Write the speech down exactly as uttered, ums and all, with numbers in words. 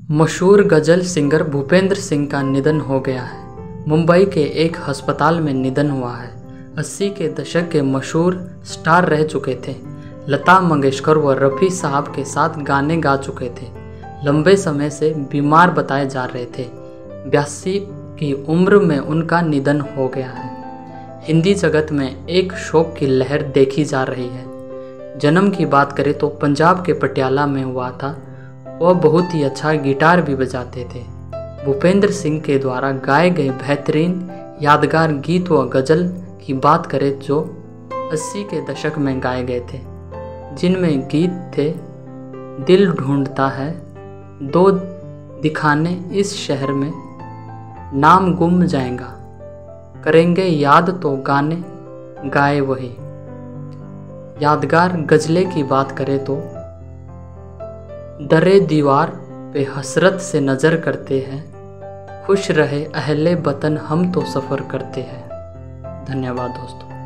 मशहूर गज़ल सिंगर भूपेंद्र सिंह का निधन हो गया है। मुंबई के एक अस्पताल में निधन हुआ है। अस्सी के दशक के मशहूर स्टार रह चुके थे। लता मंगेशकर व रफ़ी साहब के साथ गाने गा चुके थे। लंबे समय से बीमार बताए जा रहे थे। बयासी की उम्र में उनका निधन हो गया है। हिंदी जगत में एक शोक की लहर देखी जा रही है। जन्म की बात करें तो पंजाब के पटियाला में हुआ था। वह बहुत ही अच्छा गिटार भी बजाते थे। भूपेंद्र सिंह के द्वारा गाए गए बेहतरीन यादगार गीत व गज़ल की बात करें जो अस्सी के दशक में गाए गए थे, जिनमें गीत थे दिल ढूंढता है, दो दिखाने इस शहर में, नाम गुम जाएगा, करेंगे याद तो गाने गाए वही। यादगार गज़लें की बात करें तो दरे दीवार पे हसरत से नज़र करते हैं, खुश रहे अहले वतन हम तो सफ़र करते हैं। धन्यवाद दोस्तों।